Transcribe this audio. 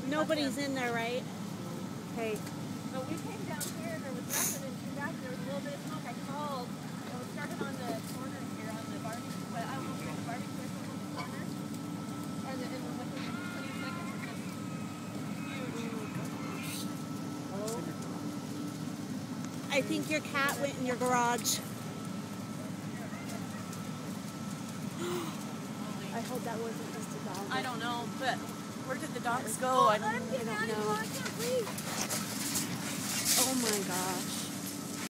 Nobody's in there, right? Okay. So we came down here and there was nothing, and came back and there was a little bit of smoke. I called, and we started on the corner here on the barbecue. But I don't know if you're the barbecue or something on the corner. And then within 20 seconds, it just huge. Oh. I think your cat went in your garage. I hope that wasn't just a dog. I don't know, but where did the dogs go? I don't know. Oh my gosh.